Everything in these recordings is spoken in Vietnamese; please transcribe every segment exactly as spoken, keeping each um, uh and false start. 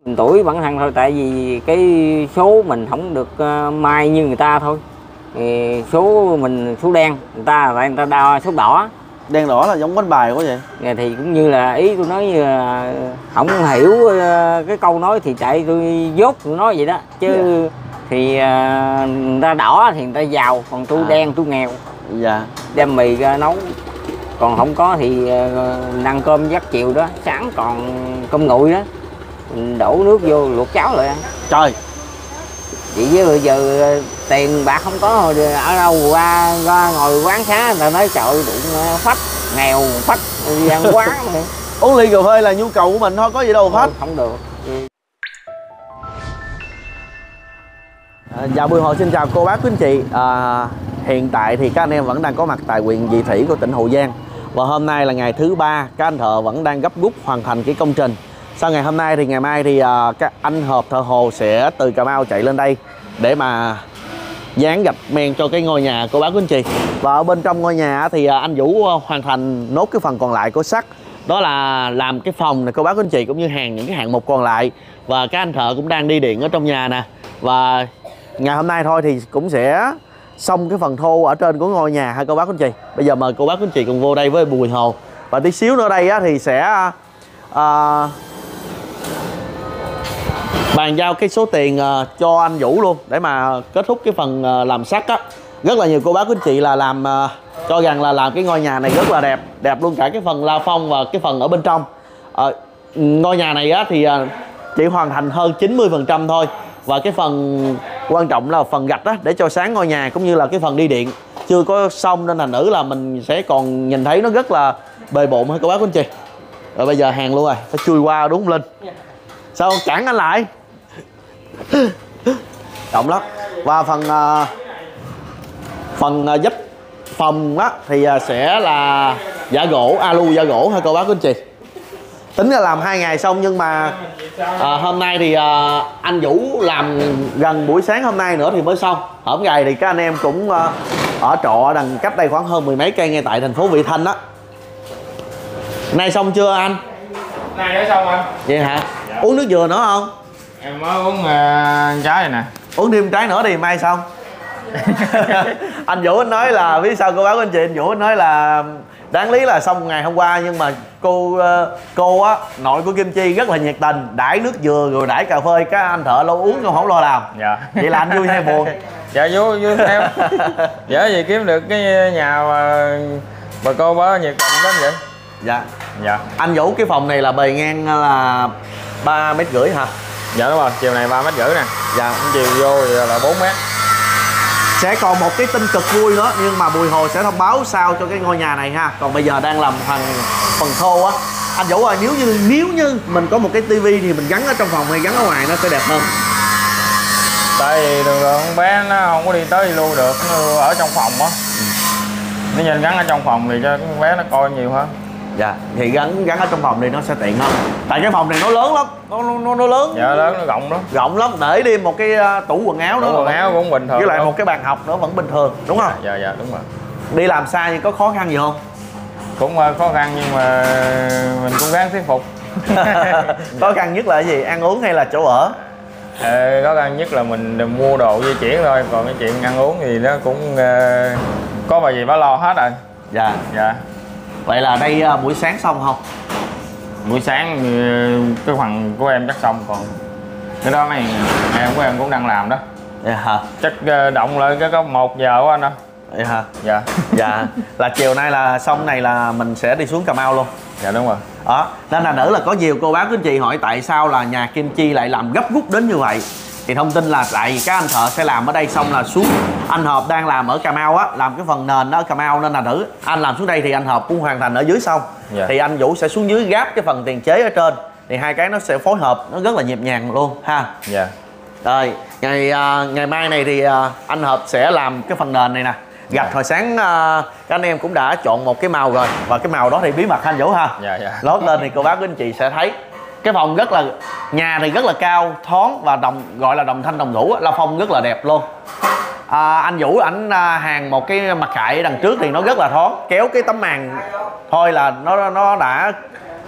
Tuổi bản thân thôi, tại vì cái số mình không được uh, may như người ta thôi. Thì số mình số đen, người ta tại người ta đo số đỏ. Đen đỏ là giống bánh bài quá vậy. Thì cũng như là ý tôi nói như là không hiểu uh, cái câu nói thì chạy tôi dốt tôi nói vậy đó chứ. Dạ. Thì uh, người ta đỏ thì người ta giàu, còn tôi à. đen tôi nghèo. Dạ. Đem mì ra nấu, còn không có thì uh, ăn cơm giấc chiều đó, sáng còn cơm nguội đó, mình đổ nước vô luộc cháo lại ăn. Trời. Vậy chứ bây giờ tiền bạc không có rồi ở đâu qua, qua ngồi quán xá người ta nói trời đụng phách, nghèo phách đi ăn quán. Uống ly cà phê là nhu cầu của mình thôi, có gì đâu phách. Không được. À, dạ Bùi Hồ xin chào cô bác quý anh chị. À, hiện tại thì các anh em vẫn đang có mặt tại huyện Vị Thủy của tỉnh Hậu Giang. Và hôm nay là ngày thứ ba, các anh thợ vẫn đang gấp rút hoàn thành cái công trình. Sau ngày hôm nay thì ngày mai thì à, các anh Hợp thợ hồ sẽ từ Cà Mau chạy lên đây để mà dán gạch men cho cái ngôi nhà cô bác quý anh chị. Và ở bên trong ngôi nhà thì à, anh Vũ hoàn thành nốt cái phần còn lại của sắt. Đó là làm cái phòng này cô bác quý anh chị, cũng như hàng những cái hạng mục còn lại. Và các anh thợ cũng đang đi điện ở trong nhà nè. Và ngày hôm nay thôi thì cũng sẽ xong cái phần thô ở trên của ngôi nhà ha cô bác quý anh chị. Bây giờ mời cô bác quý anh chị cùng vô đây với Bùi Hồ. Và tí xíu nữa đây á, thì sẽ uh, bàn giao cái số tiền uh, cho anh Vũ luôn để mà kết thúc cái phần uh, làm sắt á. Rất là nhiều cô bác quý anh chị là làm uh, cho rằng là làm cái ngôi nhà này rất là đẹp, đẹp luôn cả cái phần la phong và cái phần ở bên trong. Uh, ngôi nhà này á thì uh, chỉ hoàn thành hơn chín mươi phần trăm thôi. Và cái phần quan trọng là phần gạch á, để cho sáng ngôi nhà cũng như là cái phần đi điện chưa có xong, nên thành nữ là mình sẽ còn nhìn thấy nó rất là bề bộn hay cô bác quý anh chị. Rồi bây giờ hàng luôn rồi, phải chui qua đúng không Linh? Sao không cản anh lại? Trọng lắm. Và phần uh, phần uh, giúp phòng á thì uh, sẽ là giả gỗ, alu giả gỗ hay cô bác quý anh chị. Tính là làm hai ngày xong, nhưng mà à, hôm nay thì à, anh Vũ làm gần buổi sáng hôm nay nữa thì mới xong. Hôm ngày thì các anh em cũng à, ở trọ đằng cách đây khoảng hơn mười mấy cây ngay tại thành phố Vị Thanh đó. Nay xong chưa anh? Nay đã xong anh. Vậy hả? Dạ. Uống nước dừa nữa không? Em mới uống uh, trái này nè. Uống thêm trái nữa thì mai xong. Anh Vũ anh nói là biết sao cô bác anh chị, anh Vũ anh nói là đáng lý là xong ngày hôm qua, nhưng mà cô cô á, nội của Kim Chi rất là nhiệt tình, đãi nước dừa rồi đãi cà phê, các anh thợ lâu uống không không lo làm. Dạ. Vậy là anh vui hay buồn? Dạ vui vui theo. Dễ gì kiếm được cái nhà mà bà cô bá nhiệt tình lắm vậy. Dạ. Dạ. Anh Vũ cái phòng này là bề ngang là ba mét rưỡi hả? Dạ đúng rồi, chiều này ba mét rưỡi nè. Dạ. Chiều vô thì là bốn mét. Sẽ còn một cái tin cực vui nữa, nhưng mà Bùi Hồ sẽ thông báo sau cho cái ngôi nhà này ha. Còn bây giờ đang làm phần phần thô á. Anh Vũ ơi, nếu như nếu như mình có một cái tivi thì mình gắn ở trong phòng hay gắn ở ngoài nó sẽ đẹp hơn? Tại vì đường con bé nó không có đi tới đi lui được, nó ở trong phòng á. Ừ. Nếu như gắn ở trong phòng thì cho con bé nó coi nhiều hơn. Dạ, thì gắn gắn ở trong phòng thì nó sẽ tiện hơn. Tại cái phòng này nó lớn lắm, nó nó, nó lớn. Dạ lớn, nó rộng lắm. Rộng lắm, để đi một cái uh, tủ quần áo nữa. Tủ quần áo cũng bình thường. Với lại đúng. một cái bàn học nữa vẫn bình thường, đúng không? Dạ dạ đúng rồi. Đi làm xa thì có khó khăn gì không? Cũng uh, khó khăn nhưng mà mình cũng ráng thuyết phục. Khó khăn nhất là cái gì? Ăn uống hay là chỗ ở? Ờ, khó khăn nhất là mình mua đồ di chuyển thôi, còn cái chuyện ăn uống thì nó cũng uh, có bà gì bà lo hết rồi. Dạ. Dạ. Vậy là đây uh, buổi sáng xong không? Buổi sáng cái phần của em chắc xong, còn cái đó mấy em của em cũng đang làm đó. Dạ hả? Chắc động lại cái có một giờ quá anh ơi. Dạ hả? Dạ. Dạ. Là chiều nay là xong này là mình sẽ đi xuống Cà Mau luôn. Dạ đúng rồi. Đó, nên là nữ là có nhiều cô bác quý anh chị hỏi tại sao là nhà Kim Chi lại làm gấp rút đến như vậy. Thì thông tin là tại vì các anh thợ sẽ làm ở đây xong là xuống. Anh Hợp đang làm ở Cà Mau á, làm cái phần nền ở Cà Mau, nên là nữ anh làm xuống đây thì anh Hợp cũng hoàn thành ở dưới xong. Dạ. Thì anh Vũ sẽ xuống dưới gáp cái phần tiền chế ở trên. Thì hai cái nó sẽ phối hợp, nó rất là nhịp nhàng luôn ha. Dạ. Rồi, ngày uh, ngày mai này thì uh, anh Hợp sẽ làm cái phần nền này nè. Gạch dạ. Hồi sáng uh, các anh em cũng đã chọn một cái màu rồi. Và cái màu đó thì bí mật anh Vũ ha. Dạ dạ. Lót lên thì cô bác quý anh chị sẽ thấy. Cái phòng rất là, nhà thì rất là cao, thoáng và đồng gọi là đồng thanh đồng ngũ, la phong rất là đẹp luôn. À, anh Vũ ảnh à, hàng một cái mặt khại đằng trước thì nó rất là thoáng, kéo cái tấm màn thôi là nó nó đã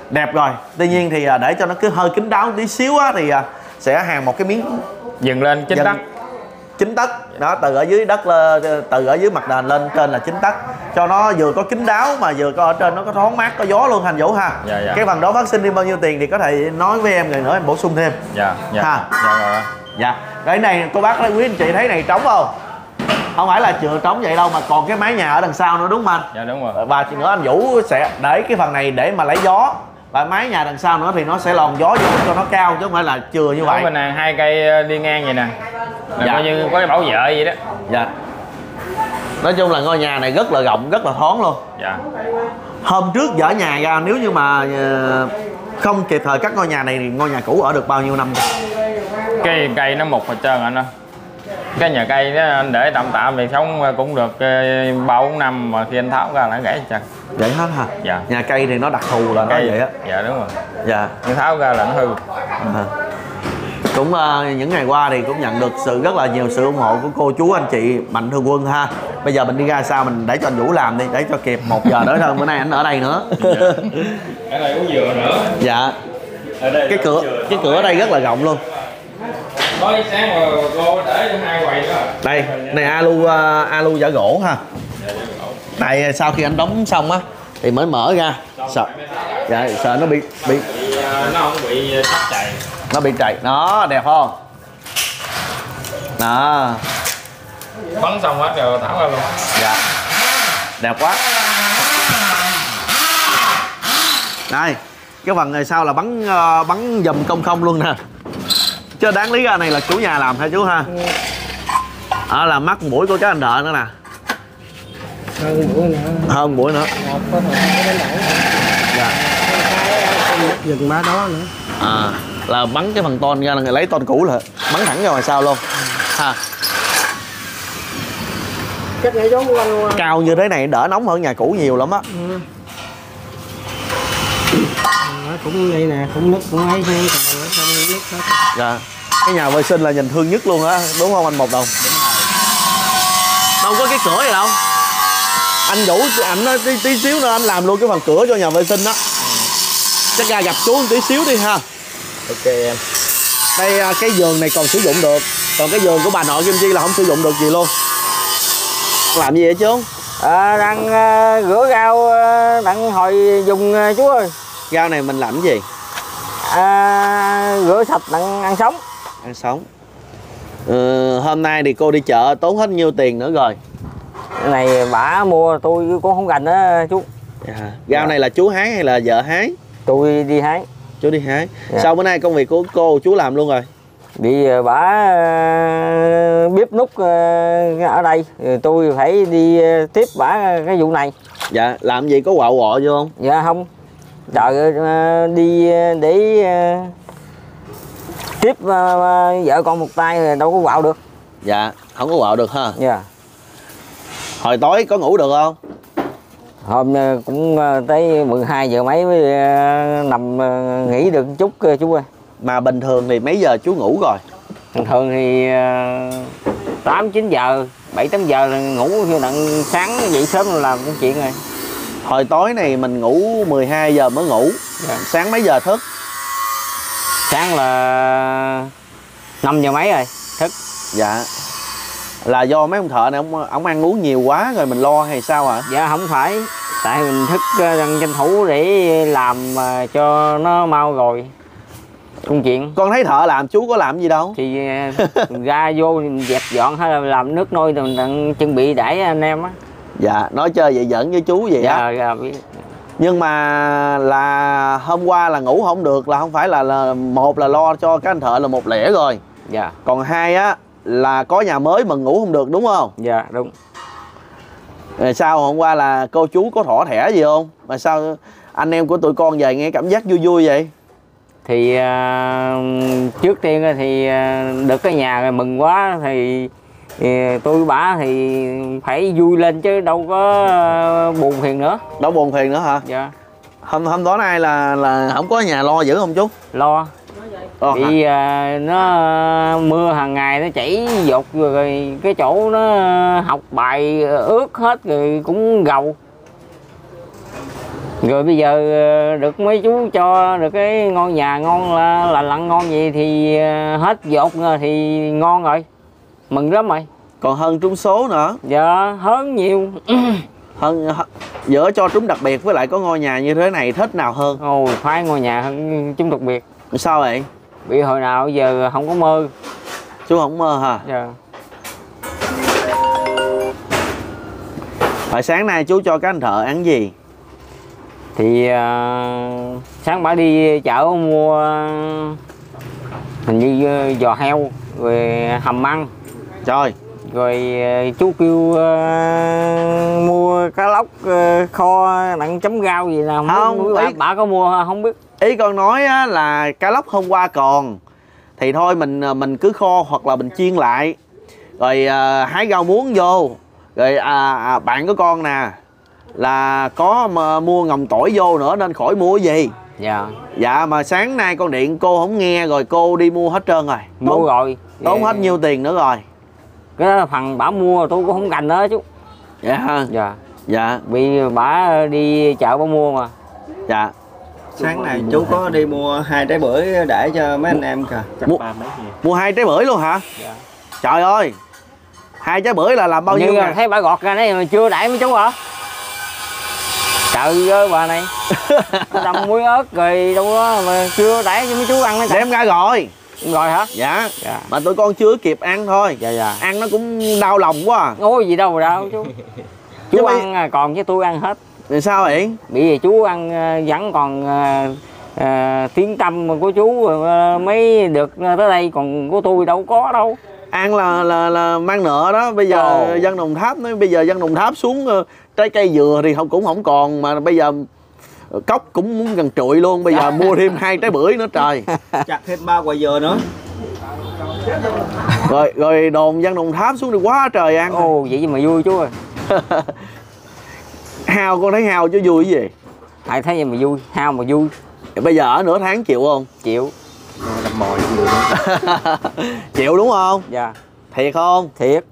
Đẹp rồi. Tuy nhiên thì à, để cho nó cứ hơi kín đáo tí xíu á thì à, sẽ hàn một cái miếng dừng lên chín tấc. chín tấc đó, từ ở dưới đất lên, từ ở dưới mặt nền lên trên là chín tấc, cho nó vừa có kín đáo mà vừa có ở trên nó có thoáng mát, có gió luôn Thành Vũ ha. Dạ, dạ. Cái phần đó phát sinh đi bao nhiêu tiền thì có thể nói với em rồi nữa em bổ sung thêm. Dạ, dạ. Ha. Dạ rồi. Dạ. Cái này cô bác quý anh chị thấy này trống không? Không phải là chừa trống vậy đâu mà còn cái mái nhà ở đằng sau nữa đúng không anh? Dạ đúng rồi. Và nữa anh Vũ sẽ để cái phần này để mà lấy gió, và mái nhà đằng sau nữa thì nó sẽ lòn gió vô cho nó cao chứ không phải là chừa như vậy. Bên này hai cây đi ngang vậy nè. Là dạ. coi như có cái bảo vệ vậy đó. Dạ. Nói chung là ngôi nhà này rất là rộng, rất là thoáng luôn. Dạ. Hôm trước dỡ nhà ra, nếu như mà không kịp thời cắt ngôi nhà này thì ngôi nhà cũ ở được bao nhiêu năm? Cái cây nó mục hết trơn anh ơi. Cái nhà cây đó anh để tạm tạm thì sống cũng được ba bốn năm, mà khi anh tháo ra là gãy chặt. Vậy hết hả? Dạ. Nhà cây thì nó đặc thù là nó vậy á. Dạ đúng rồi. Dạ. Nhưng tháo ra là nó hư. À. Cũng uh, những ngày qua thì cũng nhận được sự rất là nhiều sự ủng hộ của cô chú anh chị mạnh thường quân ha. Bây giờ mình đi ra sao mình để cho anh Vũ làm đi, để cho kịp một giờ nữa thôi, bữa nay anh ở đây nữa. Dạ. Ở đây cũng vừa nữa. Dạ. Ở đây cái cửa cái cửa ở đây rất là rộng luôn. Tối sáng mà cô để hai quầy đó. Đây, này alu uh, alu giả gỗ ha. Tại sau khi anh đóng xong á thì mới mở ra. Sợ. Dạ, sợ nó bị bị nó không bị sắp chày. Nó bị trầy. Đó, đẹp không? Đó. Bắn xong hết rồi tháo ra luôn. Dạ. Đẹp quá. Đây, cái phần này sau là bắn uh, bắn dùm công không luôn nè. Chứ đáng lý ra này là chủ nhà làm hả chú ha? Đó là mắt mũi của các anh thợ nữa nè. Hơn buổi nữa. Hơn buổi nữa. Một có thể đánh đẩy. Dạ. Cái dừng má đó nữa. À, là bắn cái phần ton ra là người lấy ton cũ là bắn thẳng ra ngoài sau luôn. Ha. Cách nhảy gió của anh luôn. Cao như thế này đỡ nóng hơn nhà cũ nhiều lắm á. Ừ. Nó cũng đây nè, cũng nứt cũng ấy hay, còn ở trong nứt hết. Dạ. Cái nhà vệ sinh là nhìn thương nhất luôn á, đúng không anh Một Đồng? Đâu có cái cửa gì đâu. Anh Vũ ảnh nói tí, tí xíu nữa anh làm luôn cái phần cửa cho nhà vệ sinh đó. Chắc ra gặp chú một tí xíu đi ha. Ok em. Đây cái giường này còn sử dụng được, còn cái giường của bà nội Kim Chi là không sử dụng được gì luôn. Làm gì vậy chú? À, đang uh, rửa rau uh, đang hồi dùng uh, chú ơi. Rau này mình làm cái gì? À, rửa sạch đang ăn sống. Ăn sống. Ừ, hôm nay thì cô đi chợ tốn hết nhiêu tiền nữa rồi? Cái này bả mua tôi cũng không gành đó chú. Dạ. Rau dạ. này là chú hái hay là vợ hái? Tôi đi hái. Chú đi hái. Dạ. Sau bữa nay công việc của cô chú làm luôn rồi? Bị bả uh, bếp nút uh, ở đây, tôi phải đi uh, tiếp bả cái vụ này. Dạ, làm gì có quạo quọ vô không? Dạ không. Trời uh, đi để uh, tiếp uh, vợ con một tay rồi đâu có quạo được. Dạ, không có quạo được ha. Dạ. Hồi tối có ngủ được không? Hôm cũng tới mười hai giờ mấy mới nằm nghỉ được chút chú ơi. Mà bình thường thì mấy giờ chú ngủ rồi? Bình thường thì tám chín giờ, bảy tám giờ là ngủ, khi nặng sáng dậy sớm là làm cái chuyện rồi. Hồi tối này mình ngủ mười hai giờ mới ngủ. Dạ. Sáng mấy giờ thức? Sáng là năm giờ mấy rồi thức. Dạ. Là do mấy ông thợ này ông, ông ăn uống nhiều quá rồi mình lo hay sao hả? Dạ không phải. Tại mình thức đang tranh thủ để làm cho nó mau rồi công chuyện. Con thấy thợ làm chú có làm gì đâu. Thì ra vô dẹp dọn hay là làm nước nôi rồi mình chuẩn bị đãi anh em á. Dạ, nói chơi vậy giỡn với chú vậy á. Dạ, dạ biết. Nhưng mà là hôm qua là ngủ không được là không phải là, là một là lo cho các anh thợ là một lẻ rồi. Dạ. Còn hai á là có nhà mới mà ngủ không được đúng không? Dạ đúng. Rồi sao hôm qua là cô chú có thỏ thẻ gì không? Mà sao anh em của tụi con về nghe cảm giác vui vui vậy? Thì uh, trước tiên thì uh, được cái nhà rồi mừng quá thì, thì tôi bả thì phải vui lên chứ đâu có uh, buồn phiền nữa. Đâu buồn phiền nữa hả? Dạ. Hôm hôm đó nay là là không có nhà lo dữ không chú? Lo. Ờ, Vì uh, nó mưa hàng ngày nó chảy dột rồi cái chỗ nó học bài ướt hết rồi cũng gầu. Rồi bây giờ được mấy chú cho được cái ngôi nhà ngon là, là lặn ngon vậy thì hết dột thì ngon rồi, mừng lắm rồi. Còn hơn trúng số nữa. Dạ hơn nhiều. Hơn giữa cho trúng đặc biệt với lại có ngôi nhà như thế này thích nào hơn? Ồ, phải ngôi nhà hơn trúng đặc biệt. Sao vậy? Bị hồi nào giờ không có mơ. Chú không mơ hả? Dạ. Hồi sáng nay chú cho các anh thợ ăn gì? Thì uh, sáng bả đi chợ mua hình như uh, giò heo rồi hầm măng. Trời. Rồi uh, chú kêu uh, mua cá lóc uh, kho nặng chấm rau gì nào không, không bà, bà có mua không biết. Ý con nói á, là cá lóc hôm qua còn thì thôi mình mình cứ kho hoặc là mình chiên lại rồi uh, hái rau muống vô rồi à, à, bạn của con nè là có mà mua ngồng tỏi vô nữa nên khỏi mua cái gì. Dạ. Dạ mà sáng nay con điện cô không nghe rồi cô đi mua hết trơn rồi. Mua tốn, rồi. Tốn Dạ. hết nhiêu tiền nữa rồi. Cái đó là phần bả mua tôi cũng không cành đó chú. Dạ. Dạ. Dạ. Vì bả đi chợ bả mua mà. Dạ. Sáng nay chú có đi mua hai trái bưởi để cho mấy anh em kìa. Chắc Mua, ba mấy gì. mua hai trái bưởi luôn hả? Dạ. Trời ơi. Hai trái bưởi là làm bao nhiêu ngàn? Thấy bà gọt ra đấy mà chưa đẩy mấy chú hả? Trời ơi bà này. Đâm muối ớt rồi đâu đó mà chưa đẩy cho mấy chú ăn. Đem ra rồi. Rồi hả? Dạ. Dạ. Mà tụi con chưa kịp ăn thôi. Dạ dạ. Ăn nó cũng đau lòng quá à. Ôi gì đâu đâu chú. Chú Chứ ăn mày... còn chứ tôi ăn hết. Rồi sao vậy? Bởi vì chú ăn vẫn còn uh, uh, tiếng tâm của chú uh, mới được tới đây, còn của tôi đâu có đâu. Ăn là là là mang nợ đó. Bây giờ oh. dân Đồng Tháp nói bây giờ dân Đồng Tháp xuống uh, trái cây dừa thì không cũng không còn, mà bây giờ cốc cũng muốn gần trụi luôn. Bây giờ mua thêm hai trái bưởi nữa trời. Chặt thêm ba quả dừa nữa. Rồi rồi đồn dân Đồng Tháp xuống đi quá trời ăn. Ồ oh, vậy mà vui chú ơi. Hao con thấy hao chứ vui cái gì? Thầy thấy vậy mà vui, hao mà vui. Bây giờ ở nửa tháng chịu không? Chịu. Đâm mồi chịu. Chịu đúng không? Dạ. Thiệt không? Thiệt.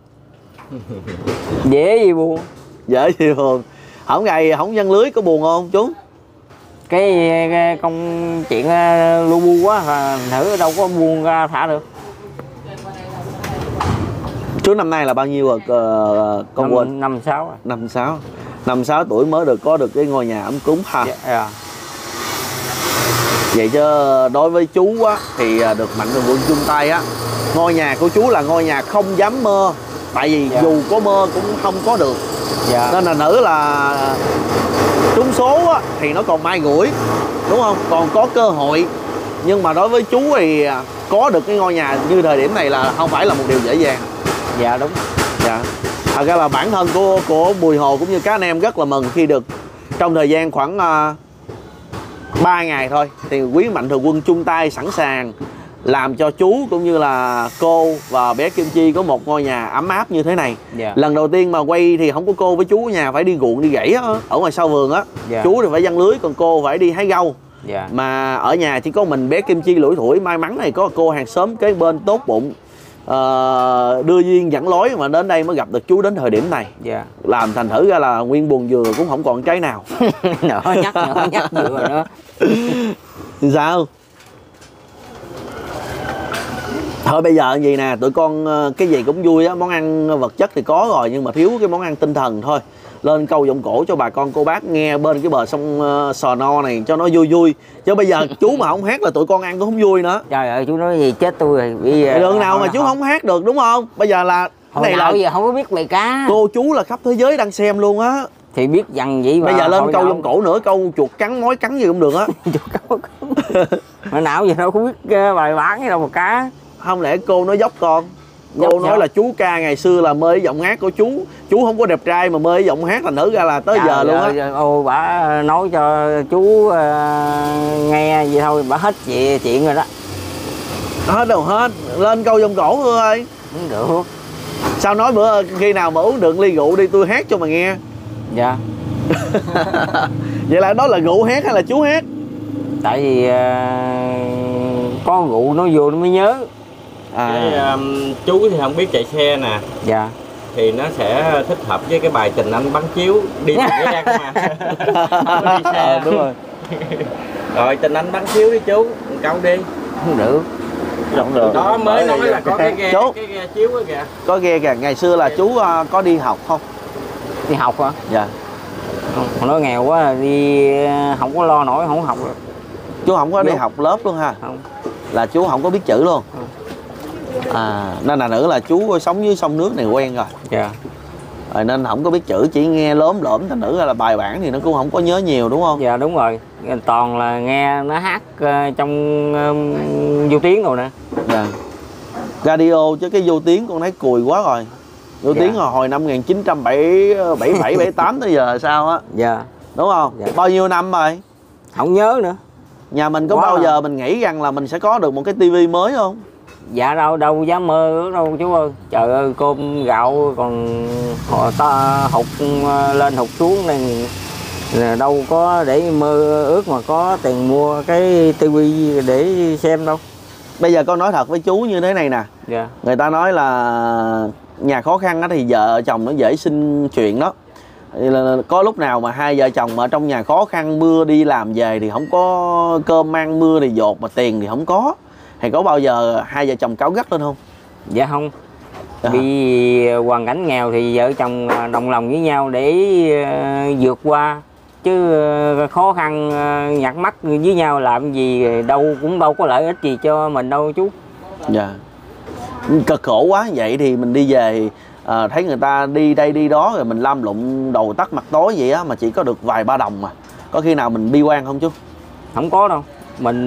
Dễ gì buồn. Dễ gì buồn. Không ngày không văng lưới có buồn không chú? Cái, cái công chuyện uh, lu bu quá là thử đâu có buông ra thả được. Chú năm nay là bao nhiêu rồi uh, con năm, quên? Năm sáu à. Năm sáu. Năm sáu tuổi mới được có được cái ngôi nhà ấm cúng ha. Dạ, dạ. Vậy chứ đối với chú á thì được Mạnh Thường Quân chung tay á, ngôi nhà của chú là ngôi nhà không dám mơ. Tại vì dạ. dù có mơ cũng không có được. Dạ. Nên là nữ là trúng số á, thì nó còn mai gửi, đúng không? Còn có cơ hội. Nhưng mà đối với chú thì có được cái ngôi nhà như thời điểm này là không phải là một điều dễ dàng. Dạ đúng. Dạ. Thật ra là bản thân của của Bùi Hồ cũng như các anh em rất là mừng khi được trong thời gian khoảng uh, ba ngày thôi thì quý Mạnh Thường Quân chung tay sẵn sàng làm cho chú cũng như là cô và bé Kim Chi có một ngôi nhà ấm áp như thế này. Yeah. Lần đầu tiên mà quay thì không có cô với chú ở nhà, phải đi ruộng đi gãy á, ở ngoài sau vườn á. Yeah. Chú thì phải giăng lưới, còn cô phải đi hái rau. Yeah. Mà ở nhà chỉ có mình bé Kim Chi lủi thủi. May mắn này có cô hàng xóm kế bên tốt bụng uh, đưa duyên dẫn lối mà đến đây mới gặp được chú đến thời điểm này. Yeah. Làm thành thử ra là nguyên buồn dừa cũng không còn trái nào. Nữa nhắc nữa nhắc dừa nữa. Sao? Thôi bây giờ gì nè, tụi con cái gì cũng vui á, món ăn vật chất thì có rồi nhưng mà thiếu cái món ăn tinh thần thôi. Lên câu giọng cổ cho bà con cô bác nghe bên cái bờ sông uh, Sò No này cho nó vui vui. Chứ bây giờ chú mà không hát là tụi con ăn cũng không vui nữa. Trời ơi chú nói gì chết tôi rồi. Bây giờ đường nào mà chú không hát được đúng không? Bây giờ là hồi này nào là giờ không có biết bài cá. Cô chú là khắp thế giới đang xem luôn á. Thì biết dằn vậy mà. Bây giờ lên câu giọng cổ nữa, câu chuột cắn mối cắn gì cũng được á. Mà nào giờ đâu có biết bài bán gì đâu mà cá. Không lẽ cô nói dốc con. Cô dốc nói sao? Là chú ca ngày xưa là mê giọng hát của chú. Chú không có đẹp trai mà mê giọng hát thành thử ra là tới Trời giờ luôn á. Ôi bả nói cho chú uh, nghe vậy thôi, bả hết chuyện, chuyện rồi đó. Hết đâu hết. Lên câu giọng cổ thôi ơi. Không được. Sao nói bữa khi nào mà uống được ly rượu đi tôi hát cho mà nghe. Dạ. Vậy là đó là rượu hát hay là chú hát? Tại vì uh, có rượu nó vô nó mới nhớ. À. Cái, um, chú thì không biết chạy xe nè. Dạ. thì nó sẽ thích hợp với cái bài Tình Anh Bắn Chiếu đi bằng ghế đen mà. Không có đi xe. Ờ, đúng rồi. Rồi Tình Anh Bắn Chiếu đi chú, một câu đi. Không được. Không được. Đó mới nói là có cái ghe, Chú. cái ghe chiếu đó kìa. Có ghe kìa, ngày xưa là chú uh, có đi học không? Đi học hả? Dạ. Không, nói nghèo quá đi không có lo nổi, không học được. Chú không có đi Đúng. học lớp luôn ha? Không. Là chú không có biết chữ luôn. À, nên là nữ là chú sống dưới sông nước này quen rồi. Dạ. Rồi nên không có biết chữ, chỉ nghe lốm lởm, thành nữ là bài bản thì nó cũng không có nhớ nhiều đúng không? Dạ đúng rồi. Toàn là nghe nó hát uh, trong uh, vô tiếng rồi nè. Dạ. Radio chứ cái vô tiếng con thấy cùi quá rồi. Vô Dạ. tiếng là hồi năm một nghìn chín trăm bảy mươi bảy, bảy mươi tám tới giờ sao á, Dạ. đúng không? Dạ. Bao nhiêu năm rồi? Không nhớ nữa. Nhà mình có Quá bao rồi. giờ mình nghĩ rằng là mình sẽ có được một cái tivi mới không? Dạ đâu đâu dám mơ ước đâu chú ơi. Trời ơi cơm gạo còn họ ta hụt lên hụt xuống này, là đâu có để mơ ước mà có tiền mua cái tivi để xem đâu. Bây giờ con nói thật với chú như thế này nè. Dạ. Người ta nói là nhà khó khăn á thì vợ chồng nó dễ sinh chuyện đó. Thì là có lúc nào mà hai vợ chồng ở trong nhà khó khăn, mưa đi làm về thì không có cơm ăn, mưa thì dột mà tiền thì không có, thì có bao giờ hai vợ chồng cáu gắt lên không? Dạ không. Dạ. Vì hoàn cảnh nghèo thì vợ chồng đồng lòng với nhau để uh, vượt qua, chứ uh, khó khăn uh, nhặt mắt với nhau làm gì đâu cũng đâu có lợi ích gì cho mình đâu chú. Dạ. Cực khổ quá vậy thì mình đi về à, thấy người ta đi đây đi đó rồi mình lam lụng đầu tắt mặt tối vậy á, mà chỉ có được vài ba đồng mà. Có khi nào mình bi quan không chú? Không có đâu. Mình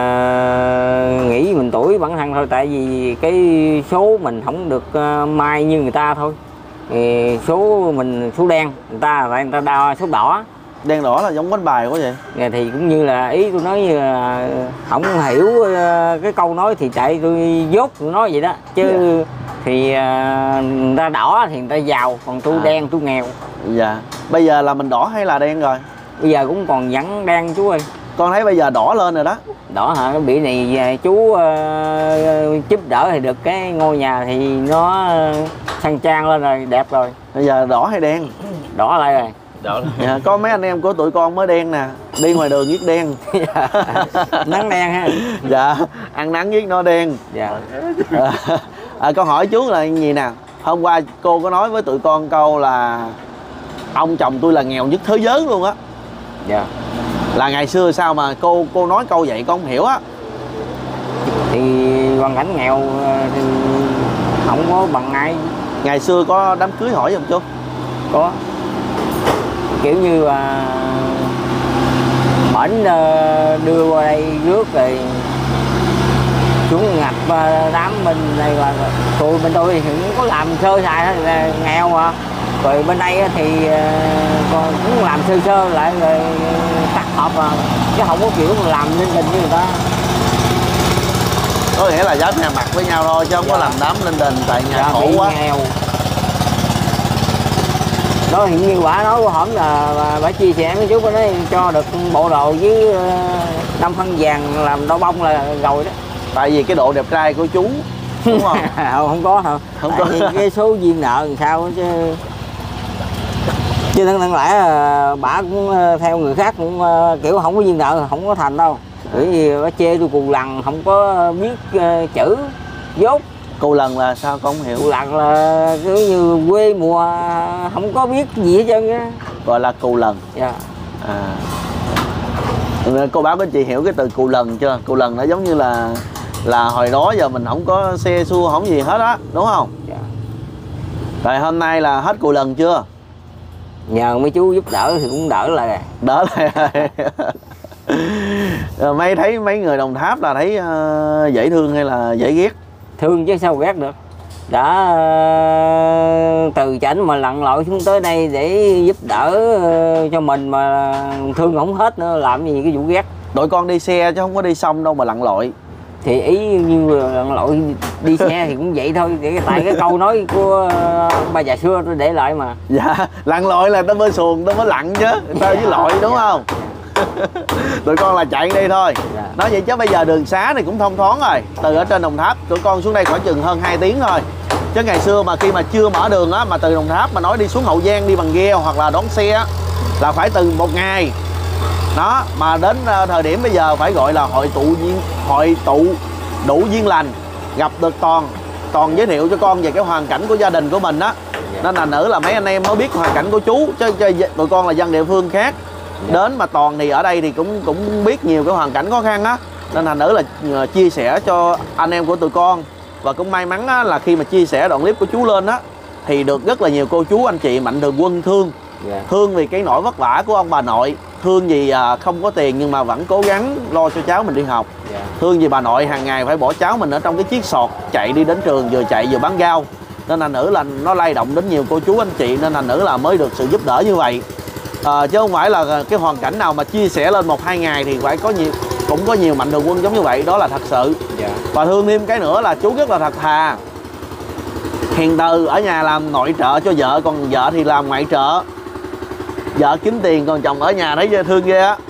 uh, nghĩ mình tuổi bản thân thôi, tại vì cái số mình không được uh, may như người ta thôi. Thì số mình số đen, người ta lại người ta đo số đỏ. Đen đỏ là giống bánh bài quá vậy. Thì cũng như là ý tôi nói như là không hiểu uh, cái câu nói thì chạy tôi dốt tôi nói vậy đó. Chứ yeah. Thì uh, người ta đỏ thì người ta giàu, còn tôi à. đen tôi nghèo. Dạ. Bây giờ là mình đỏ hay là đen rồi? Bây giờ cũng còn vẫn đen chú ơi. Con thấy bây giờ đỏ lên rồi đó. Đỏ hả? Cái bị này chú uh, giúp đỡ thì được cái ngôi nhà thì nó uh, sang trang lên rồi, đẹp rồi. Bây giờ đỏ hay đen? Đỏ lại rồi. Đỏ. Dạ, có mấy anh em của tụi con mới đen nè, đi ngoài đường viết đen. Nắng đen ha. Dạ, ăn nắng viết nó đen. Dạ. À, à, con hỏi chú là gì nè, hôm qua cô có nói với tụi con câu là ông chồng tôi là nghèo nhất thế giới luôn á. Dạ. Là ngày xưa sao mà cô cô nói câu vậy con không hiểu á. Thì hoàn cảnh nghèo thì không có bằng ai. Ngày xưa có đám cưới hỏi không chú? Có. Kiểu như là bển đưa qua đây rước rồi xuống ngập đám bên đây, là tôi bên tôi thì cũng có làm sơ sài thôi, là nghèo mà. Rồi bên đây thì còn cũng làm sơ sơ lại rồi cắt hợp mà, chứ không có kiểu làm linh đình như người ta. Có nghĩa là dám hàng mặt với nhau thôi chứ không dạ. có làm đám linh đình, tại nhà dạ, khổ quá nghèo. Đó hiện như bà nói hổm là bà chia sẻ với chú, bà nói cho được bộ đồ với năm phân vàng làm đo bông là rồi đó. Tại vì cái độ đẹp trai của chú đúng không? Không có hả? Không có. Cái số duyên nợ làm sao chứ. Chứ thân thân lại bà cũng theo người khác cũng kiểu không có duyên nợ, không có thành đâu. Bởi vì bà chê tôi cù lằn, không có biết chữ dốt. Cù lần là sao con không hiểu? Cù lần là kiểu như quê mùa không có biết gì hết trơn á. Gọi là cù lần. Dạ. À. Cô bác anh chị hiểu cái từ cù lần chưa? Cù lần nó giống như là là hồi đó giờ mình không có xe xua không gì hết á, đúng không? Dạ. Rồi hôm nay là hết cù lần chưa? Nhờ mấy chú giúp đỡ thì cũng đỡ lại. Đỡ lại rồi. Mấy thấy mấy người Đồng Tháp là thấy uh, dễ thương hay là dễ ghét? Thương chứ sao ghét được. Đã uh, từ chảnh mà lặn lội xuống tới đây để giúp đỡ uh, cho mình mà thương không hết nữa, làm gì cái vụ ghét. Đội con đi xe chứ không có đi sông đâu mà lặn lội. Thì ý như lặn lội đi xe thì cũng vậy thôi, tại cái câu nói của uh, bà già xưa tôi để lại mà. Dạ, lặn lội là tao mới xuồng, tao mới lặn chứ, tao với lội đúng không? Tụi con là chạy đi thôi. Dạ. Nói vậy chứ bây giờ đường xá thì cũng thông thoáng rồi. Từ ở trên Đồng Tháp tụi con xuống đây khoảng chừng hơn hai tiếng thôi. Chứ ngày xưa mà khi mà chưa mở đường á, mà từ Đồng Tháp mà nói đi xuống Hậu Giang đi bằng ghe hoặc là đón xe á, là phải từ một ngày. Đó, mà đến thời điểm bây giờ phải gọi là hội tụ duyên, hội tụ đủ duyên lành, gặp được Toàn. Toàn giới thiệu cho con về cái hoàn cảnh của gia đình của mình á. Nên là nữ là mấy anh em mới biết hoàn cảnh của chú, chứ, chứ tụi con là dân địa phương khác. Đến mà Toàn thì ở đây thì cũng cũng biết nhiều cái hoàn cảnh khó khăn á. Nên là nữ là chia sẻ cho anh em của tụi con. Và cũng may mắn á, là khi mà chia sẻ đoạn clip của chú lên á, thì được rất là nhiều cô chú anh chị mạnh thường quân thương. Yeah. Thương vì cái nỗi vất vả của ông bà nội. Thương vì à, không có tiền nhưng mà vẫn cố gắng lo cho cháu mình đi học. Yeah. Thương vì bà nội hàng ngày phải bỏ cháu mình ở trong cái chiếc sọt chạy đi đến trường, vừa chạy vừa bán rau. Nên là nữ là nó lay động đến nhiều cô chú anh chị, nên là nữ là mới được sự giúp đỡ như vậy. À, chứ không phải là cái hoàn cảnh nào mà chia sẻ lên một hai ngày thì phải có nhiều, cũng có nhiều mạnh thường quân giống như vậy, đó là thật sự. Yeah. Và thương thêm cái nữa là chú rất là thật thà. Hiền từ ở nhà làm nội trợ cho vợ, còn vợ thì làm ngoại trợ. Vợ kiếm tiền còn chồng ở nhà, thấy thương ghê á.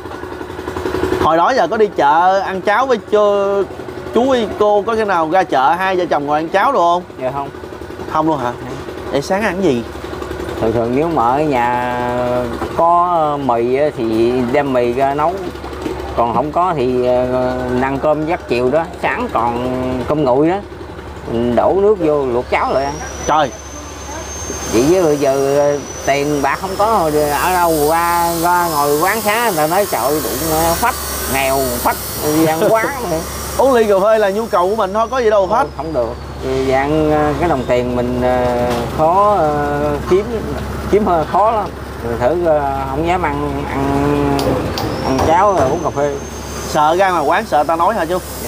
Hồi đó giờ có đi chợ ăn cháo với chô, chú với cô có cái nào ra chợ hai vợ chồng ngồi ăn cháo được không? Dạ không. Không luôn hả? Để sáng ăn cái gì? Thường thường nếu mà ở nhà có mì thì đem mì ra nấu. Còn không có thì ăn cơm giấc chiều đó. Sáng còn cơm nguội đó, mình đổ nước vô luộc cháo lại ăn. Trời. Vậy chứ bây giờ tiền bạc không có, ở đâu qua, qua ngồi quán xá người ta nói trời đụng phách, nghèo phách, đi ăn quán. Uống ly cà phê là nhu cầu của mình thôi, có gì đâu phách. Không được, dạng cái đồng tiền mình khó kiếm, kiếm hơi khó lắm. Mình thử không dám ăn ăn ăn cháo rồi uống cà phê. Sợ ra ngoài quán sợ ta nói hả chú? Dạ.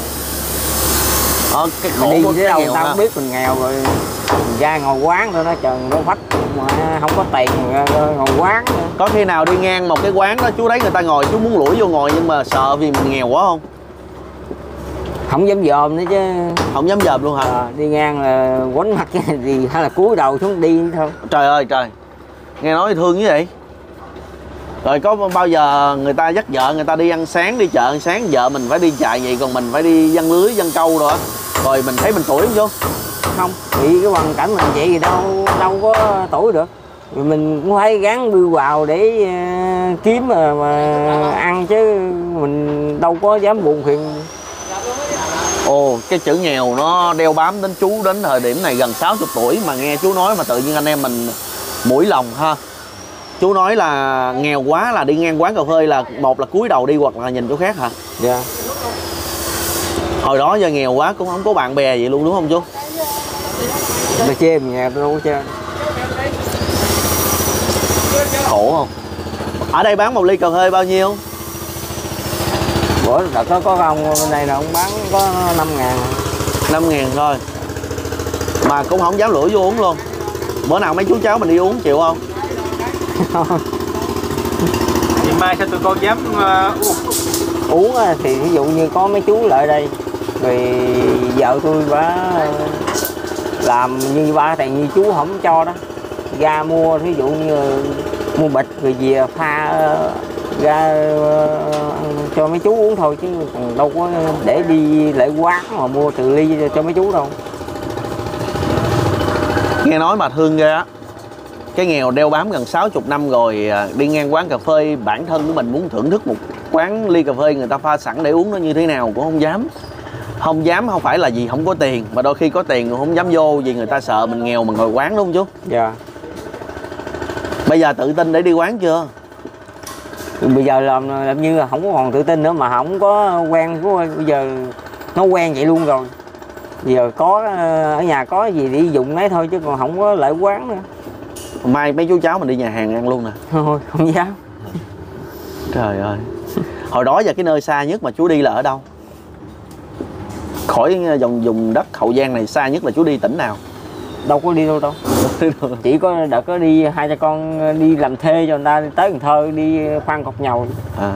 Ờ, cái khổ đi của cái đâu tao hả? không biết mình nghèo rồi mình ra ngồi quán thôi, nó trời nó phách mà không có tiền ngồi quán nữa. Có khi nào đi ngang một cái quán đó chú thấy người ta ngồi chú muốn lủi vô ngồi nhưng mà sợ vì mình nghèo quá không? Không dám dòm nữa chứ. Không dám dòm luôn hả? À, đi ngang là quánh mặt cái gì hay là cúi đầu xuống đi thôi. Trời ơi trời, nghe nói thương như vậy. Rồi có bao giờ người ta dắt vợ người ta đi ăn sáng, đi chợ ăn sáng, vợ mình phải đi chạy vậy còn mình phải đi giăng lưới giăng câu rồi á, rồi mình thấy mình tuổi không chú? Không, vì cái hoàn cảnh mình vậy thì đâu đâu có tuổi được. Vì mình cũng phải gắng bươn vào để uh, kiếm mà, mà ăn chứ mình đâu có dám buồn phiền. Ồ, cái chữ nghèo nó đeo bám đến chú đến thời điểm này gần sáu mươi tuổi mà nghe chú nói mà tự nhiên anh em mình mũi lòng ha. Chú nói là nghèo quá là đi ngang quán cà phê là một là cúi đầu đi hoặc là nhìn chỗ khác hả? Dạ. Yeah. Hồi đó giờ nghèo quá cũng không có bạn bè vậy luôn đúng không chú? Tôi chê mình nghèo tôi đâu có chơi. Khổ không? Ở đây bán một ly cà phê bao nhiêu? Bữa đợt đó có ông bên đây là ông bán có năm ngàn. năm ngàn thôi. Mà cũng không dám lủi vô uống luôn. Bữa nào mấy chú cháu mình đi uống chịu không? Thì mai sao tụi con dám uh, uống? Uống thì ví dụ như có mấy chú lại đây, rồi vợ tôi bả làm như ba tại như chú không cho đó, ra mua ví dụ như mua bịch rồi về pha ra cho mấy chú uống thôi chứ còn đâu có để đi lại quán mà mua từ ly cho mấy chú đâu. Nghe nói mà thương ghê á. Cái nghèo đeo bám gần sáu mươi năm rồi, đi ngang quán cà phê bản thân của mình muốn thưởng thức một quán ly cà phê người ta pha sẵn để uống nó như thế nào cũng không dám. Không dám không phải là vì không có tiền, mà đôi khi có tiền cũng không dám vô vì người ta sợ mình nghèo mà ngồi quán đúng không chú? Dạ. Bây giờ tự tin để đi quán chưa? Bây giờ làm, làm như là không có còn tự tin nữa mà không có quen, bây giờ nó quen vậy luôn rồi. Bây giờ có ở nhà có gì đi dùng lấy thôi chứ còn không có lại quán nữa. Mai mấy chú cháu mình đi nhà hàng ăn luôn nè. Thôi không dám. Trời ơi. Hồi đó giờ cái nơi xa nhất mà chú đi là ở đâu? Khỏi dòng vùng đất Hậu Giang này xa nhất là chú đi tỉnh nào? Đâu có đi đâu đâu. Chỉ có đợt có đi hai cha con đi làm thuê cho người ta đi tới Cần Thơ đi khoan cọc nhầu. À.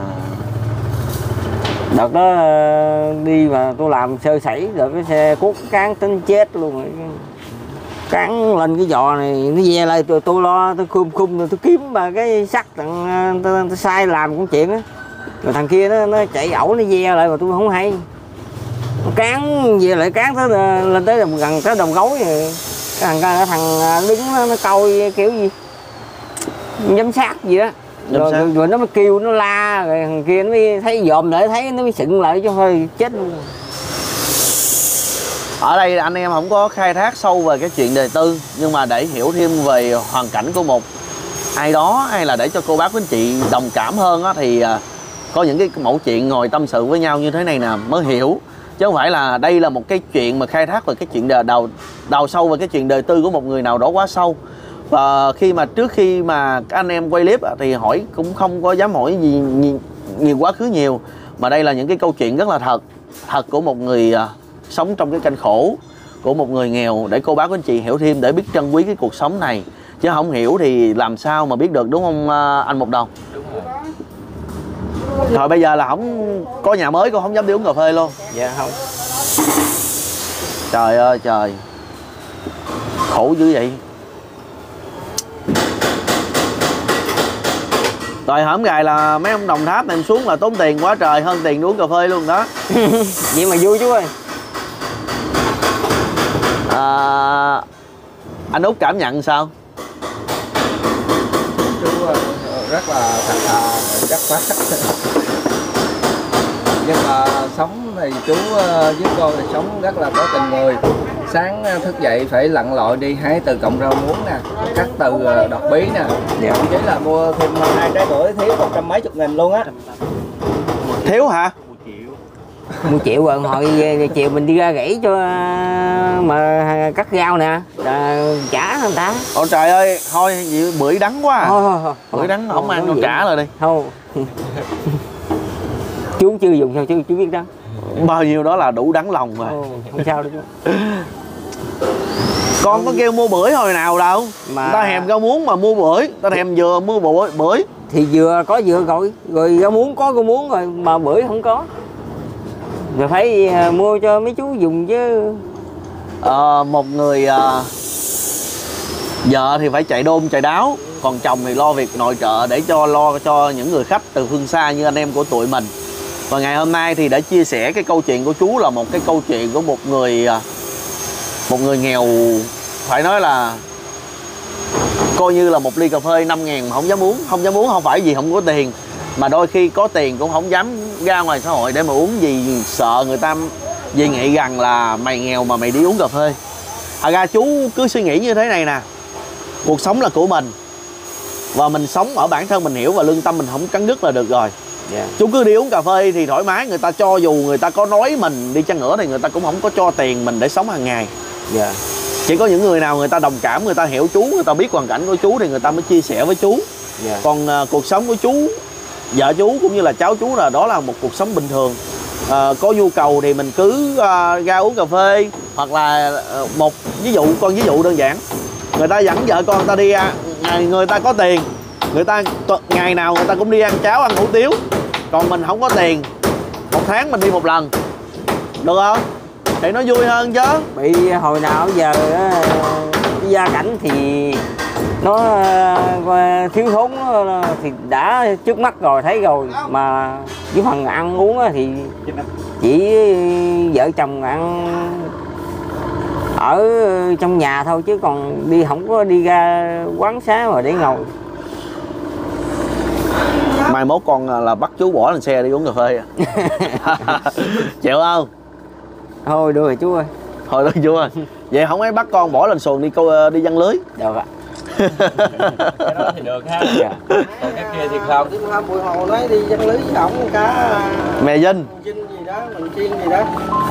Đợt đó đi mà tôi làm sơ sẩy rồi cái xe cuốc cán tính chết luôn rồi. Cán lên cái giò này nó ve lại tôi, tôi lo tôi khum khum rồi tôi kiếm mà cái sắt thằng tôi, tôi sai làm cũng chuyện á. Rồi thằng kia nó nó chạy ẩu nó ve lại mà tôi không hay. Nó cán về lại cán tới lên tới đồng gần tới đồng gối rồi. Cái thằng cái thằng đứng nó, nó coi kiểu gì giám sát gì đó, rồi, rồi, rồi nó mới kêu nó la, rồi thằng kia nó mới thấy dòm lại thấy nó mới sựng lại chứ hơi chết luôn. Ở đây anh em không có khai thác sâu về cái chuyện đời tư, nhưng mà để hiểu thêm về hoàn cảnh của một ai đó, hay là để cho cô bác quý anh chị đồng cảm hơn á, thì có những cái mẫu chuyện ngồi tâm sự với nhau như thế này nè mới hiểu, chứ không phải là đây là một cái chuyện mà khai thác về cái chuyện đào đào sâu về cái chuyện đời tư của một người nào đó quá sâu. Và khi mà trước khi mà các anh em quay clip thì hỏi cũng không có dám hỏi gì nhiều, nhiều quá khứ nhiều, mà đây là những cái câu chuyện rất là thật thật của một người à, sống trong cái cảnh khổ, của một người nghèo, để cô bác quý anh chị hiểu thêm, để biết trân quý cái cuộc sống này, chứ không hiểu thì làm sao mà biết được, đúng không anh Một Đồng? Đúng rồi. Thôi bây giờ là không có nhà mới, con không dám đi uống cà phê luôn. Dạ không. Trời ơi trời, khổ dữ vậy. Rồi hổm gài là mấy ông Đồng Tháp này xuống là tốn tiền quá trời, hơn tiền đi uống cà phê luôn đó. Vậy mà vui chú ơi. À, anh Út cảm nhận sao? Chú rất là thật thà, chất phát. Nhưng mà sống thì chú với con thì sống rất là có tình người. Sáng thức dậy phải lặn lội đi hái từ cọng rau muống nè, cắt từ đọt bí nè. Dạ. Chỉ là mua thêm hai trái bưởi thiếu một trăm mấy chục nghìn luôn á. Thiếu hả? Mua triệu rồi hồi chiều mình đi ra gãy cho mà cắt rau nè, trả người ta. Ôi trời ơi, thôi vậy bưởi đắng quá à. Thôi, thôi, thôi. Bưởi đắng không Thôi, ăn nói đâu, vậy. trả lại đi. Không. Chú chưa dùng sao chú, chú biết đó. Bao nhiêu đó là đủ đắng lòng rồi. Ồ, không sao đâu chú. Con có kêu mua bưởi hồi nào đâu mà... Ta thèm rau muống mà mua bưởi, ta thèm dừa mua bưởi bưởi thì dừa có dừa rồi, rồi rau muống có rau muống rồi, mà bưởi không có. Rồi phải mua cho mấy chú dùng chứ. Ờ, một người à, vợ thì phải chạy đôn chạy đáo, còn chồng thì lo việc nội trợ để cho lo cho những người khách từ phương xa như anh em của tụi mình. Và ngày hôm nay thì để chia sẻ cái câu chuyện của chú là một cái câu chuyện của một người một người nghèo, phải nói là coi như là một ly cà phê năm ngàn mà không dám uống. Không dám uống không phải vì không có tiền, mà đôi khi có tiền cũng không dám ra ngoài xã hội để mà uống, vì sợ người ta dị nghị rằng là mày nghèo mà mày đi uống cà phê. Thật ra chú cứ suy nghĩ như thế này nè, cuộc sống là của mình và mình sống ở bản thân mình hiểu, và lương tâm mình không cắn đứt là được rồi. Yeah. Chú cứ đi uống cà phê thì thoải mái, người ta cho dù người ta có nói mình đi chăng nữa thì người ta cũng không có cho tiền mình để sống hàng ngày. Yeah. Chỉ có những người nào người ta đồng cảm, người ta hiểu chú, người ta biết hoàn cảnh của chú thì người ta mới chia sẻ với chú. Yeah. Còn uh, cuộc sống của chú, vợ chú cũng như là cháu chú là đó là một cuộc sống bình thường. Uh, có nhu cầu thì mình cứ uh, ra uống cà phê, hoặc là uh, một ví dụ, con ví dụ đơn giản, người ta dẫn vợ con người ta đi uh, người ta có tiền, người ta ngày nào người ta cũng đi ăn cháo ăn hủ tiếu, còn mình không có tiền, một tháng mình đi một lần, được không? Thì nó vui hơn chứ. Bị hồi nào giờ cái gia cảnh thì nó thiếu thốn thì đã trước mắt rồi, thấy rồi, mà với phần ăn uống thì chỉ vợ chồng ăn ở trong nhà thôi, chứ còn đi không có đi ra quán xá mà để ngồi. Mai mốt con là bắt chú bỏ lên xe đi uống cà phê à? Chịu không? Thôi được rồi chú ơi. Thôi được chú ơi. Vậy không ấy bắt con bỏ lên xuồng đi câu đi giăng lưới. Được ạ. Cái đó thì được ha. Dạ. Còn cái kia thì không. Hôm buổi hồ nói đi giăng lưới với ổng cá Mè dinh dinh gì đó, mình chiên gì đó.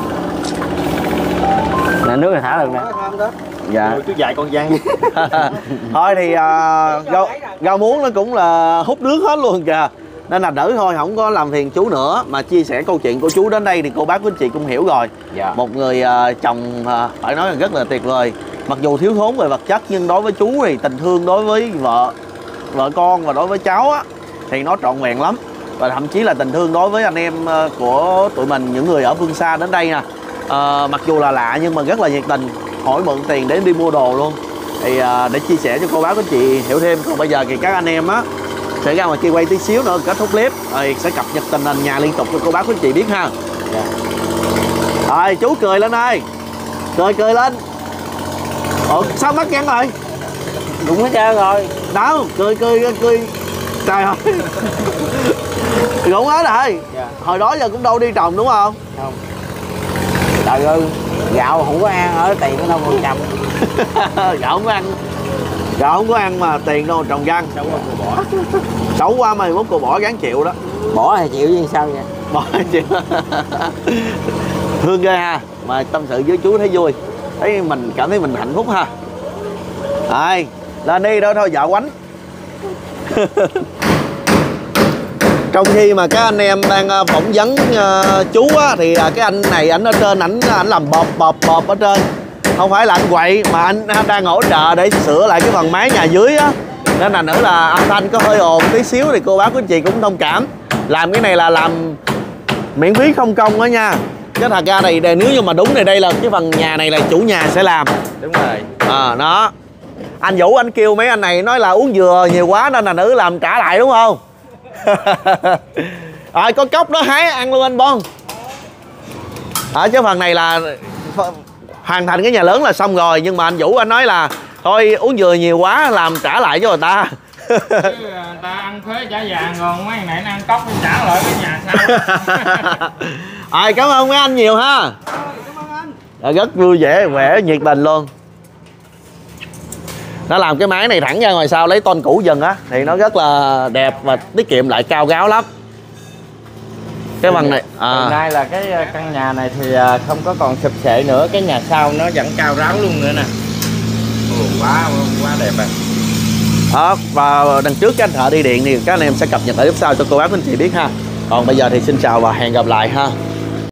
Là nước là thả lần nè. Nói hôm đó. dạ. Cứ dạy con giăng. Thôi thì uh, rau, rau muống nó cũng là hút nước hết luôn kìa, nên là đỡ thôi, không có làm phiền chú nữa, mà chia sẻ câu chuyện của chú đến đây thì cô bác quý anh chị cũng hiểu rồi. Dạ. Một người uh, chồng uh, phải nói là rất là tuyệt vời, mặc dù thiếu thốn về vật chất nhưng đối với chú thì tình thương đối với vợ vợ con và đối với cháu á, thì nó trọn vẹn lắm. Và thậm chí là tình thương đối với anh em uh, của tụi mình, những người ở phương xa đến đây nè, uh, mặc dù là lạ nhưng mà rất là nhiệt tình, hỏi mượn tiền để đi mua đồ luôn. Thì uh, để chia sẻ cho cô bác quý anh chị hiểu thêm. Còn bây giờ thì các anh em á sẽ ra ngoài kia quay tí xíu nữa kết thúc clip, rồi sẽ cập nhật tình hình nhà liên tục cho cô bác quý anh chị biết ha. Dạ. Rồi chú cười lên ơi, cười cười lên. Ủa sao mắt nhăn rồi? Đúng hết trơn rồi. Đâu, cười cười cười. Trời ơi. Rụng hết rồi. Dạ. Hồi đó giờ cũng đâu đi trồng đúng không? Không. Trời ơi, gạo không có ăn ở tiền nó đâu còn trồng. Gạo không có ăn. Gạo không có ăn mà tiền đâu trồng răng. Xấu quá cô bỏ. Xấu quá mày mốt cô bỏ gán chịu đó. Bỏ thì chịu chứ sao vậy? Bỏ chịu. Thương ghê ha. Mà tâm sự với chú thấy vui. Thấy mình cảm thấy mình hạnh phúc ha. Ai, lên đi đó thôi vợ quánh. Trong khi mà các anh em đang phỏng vấn uh, chú á, thì uh, cái anh này ảnh ở trên ảnh ảnh làm bọp bọp bọp ở trên, không phải là anh quậy mà anh, anh đang hỗ trợ để sửa lại cái phần mái nhà dưới á, nên là nữa là âm thanh có hơi ồn tí xíu thì cô bác quý anh chị cũng thông cảm. Làm cái này là làm miễn phí không công đó nha, chứ thật ra này nếu như mà đúng thì đây là cái phần nhà này là chủ nhà sẽ làm. Đúng rồi. À đó, anh Vũ anh kêu mấy anh này nói là uống dừa nhiều quá nên là nữ làm trả lại đúng không? Rồi có cốc đó hái ăn luôn anh Bon. Ở chứ phần này là hoàn thành cái nhà lớn là xong rồi, nhưng mà anh Vũ anh nói là thôi uống dừa nhiều quá làm trả lại cho người ta. Chứ người ta ăn thuế trả vàng, còn mấy này nó ăn cốc nó trả lại cái nhà sau. Rồi cảm ơn mấy anh nhiều ha. Rồi, rất vui vẻ vẻ nhiệt tình luôn. Nó làm cái máy này thẳng ra ngoài sau lấy tôn cũ dần á thì nó rất là đẹp và tiết kiệm lại cao gáo lắm. Cái bằng này à. Hiện nay là cái căn nhà này thì không có còn sụp xệ nữa, cái nhà sau nó vẫn cao ráo luôn nữa nè. Ồ, quá quá đẹp rồi. Đó, và đằng trước cái anh thợ đi điện thì các anh em sẽ cập nhật ở tiếp sau cho cô bác anh chị biết ha. Còn bây giờ thì xin chào và hẹn gặp lại ha.